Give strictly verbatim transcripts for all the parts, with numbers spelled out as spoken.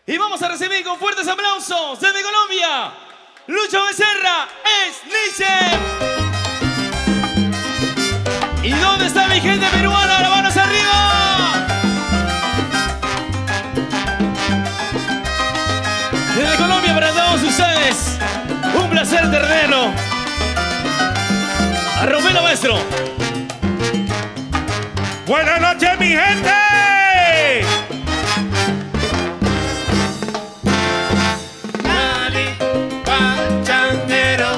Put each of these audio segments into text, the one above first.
Y vamos a recibir con fuertes aplausos desde Colombia, Lucho Becerra, es Niche. ¿Y dónde está mi gente peruana? ¡Las manos arriba! Desde Colombia para todos ustedes, un placer tenerlo. A romperlo, maestro. Buenas noches, mi gente. Cali, pachanguero.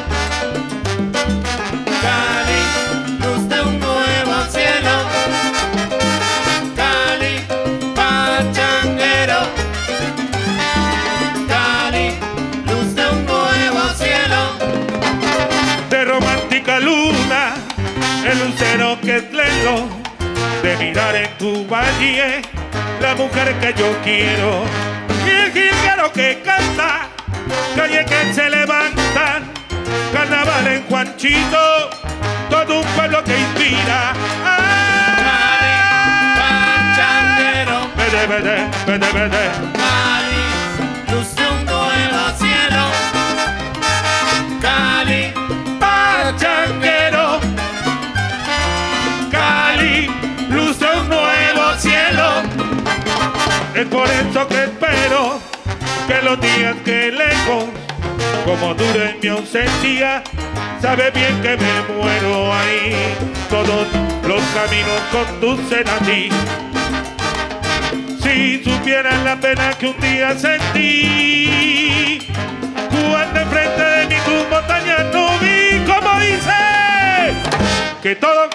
Cali, luz de un nuevo cielo. Cali, pachanguero. Cali, luz de un nuevo cielo. De romántica luna, el lucero que es lelo. De mirar en tu valle la mujer que yo quiero. Y el jilguero que canta, calle que se levanta, carnaval en Juanchito, todo un pueblo que inspira. Pachanguero. Vede, vede, vede, vede. Cali, luz de un nuevo cielo. Cali, Pachanguero. Cali, luz de un nuevo cielo. Es por eso que espero que los días que lejos, como duren mi ausencia, sabe bien que me muero ahí. Todos los caminos conducen a ti. Si supieran la pena que un día sentí, cuando enfrente de mí tu montaña no vi, como dice, que todo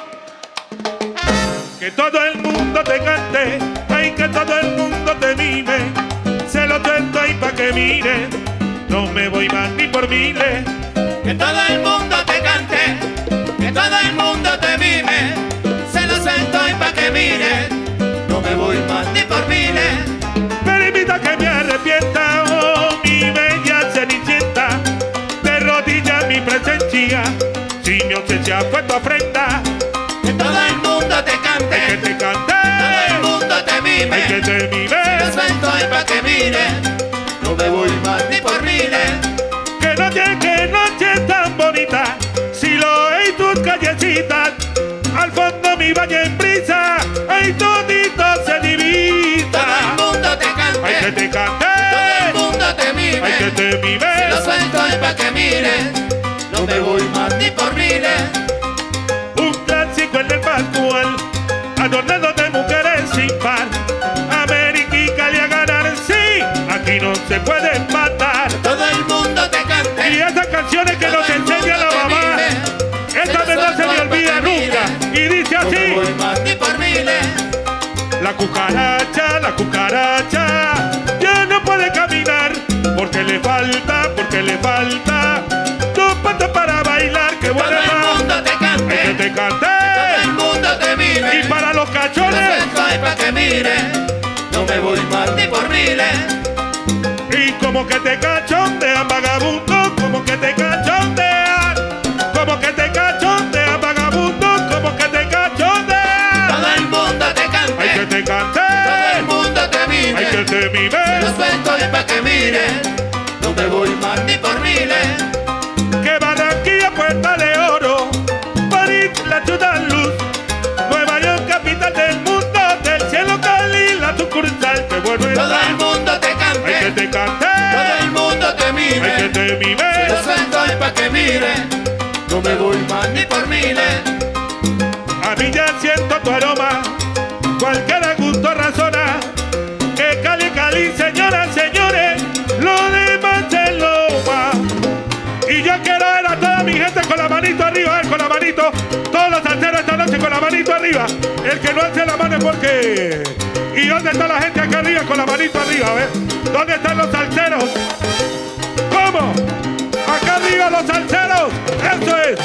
Que todo el mundo te cante, ay, que todo el mundo te mime. Se lo suelto ahí pa' que mire, no me voy más ni por miles. que todo el mundo te cante, que todo el mundo te mime. Se lo suelto y pa' que mire, no me voy más ni por miles. Pero invita que me arrepienta, oh, mi bella cenicienta. De rodillas mi presencia, si mi ausencia fue tu ofrenda. Que todo el mundo te cante, Ay, que te cante, todo el mundo te mime. ay, que te mime. Se lo suelto y pa' que mire, no me voy más ni por miles. Que noche, que noche tan bonita, si lo hay tus callecitas, al fondo mi valle en brisa, ay, todito se divisa. Todo el mundo te cante, Ay, que te cante, todo el mundo te mime. ay, que te mime. Se lo suelto y pa' que mire, no me voy más ni por miles. Un clásico en el Pascual, adornado de mujeres sin par. América y Cali a ganar, sí, aquí no se puede empatar. Todo el mundo te cante, Y esas canciones que nos enseña la mamá, esta vez no se me olvida nunca. Y dice no me así: voy más ni por miles. la cucaracha, la cucaracha, ya no puede caminar, porque le falta, porque le falta dos patas para bailar. Que Todo buena el va, mundo te ay, que cante, te todo canté. el mundo te mime. Y para los Lo cachones, suelto y pa' que mire, no me voy más ni por miles. y como que te cachondean, vagabundo, como que te cachondean, como que te cachondean, vagabundo, como que te cachondean. Todo el mundo te Ay, que cante, te canté, todo el mundo te ay, que mime. te Lo mime. suelto y pa' que mire, no me voy más ni por miles. Que Barranquilla, Puerta de Oro, París, la ciudad luz, Nueva York, capital del mundo, del cielo Cali, la sucursal, que bueno Todo está. el mundo te Ay, que cante, te canté, todo el mundo te ay, que mime. te Lo mime. suelto y pa' que mire, no me voy más ni por miles. A mí ya siento tu aroma, cualquiera gusto razona, que Cali, Cali, señoras, señores, lo demás se lo va. Y yo quiero ver a toda mi gente con la manito arriba, eh, con la manito, todos los salseros esta noche con la manito arriba. El que no alce la mano es porque... ¿Y dónde está la gente acá arriba con la manito arriba? A ver, ¿dónde están los salseros? ¿Cómo? Acá arriba los salseros, eso es.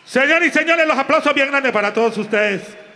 Señores y señores, los aplausos bien grandes para todos ustedes.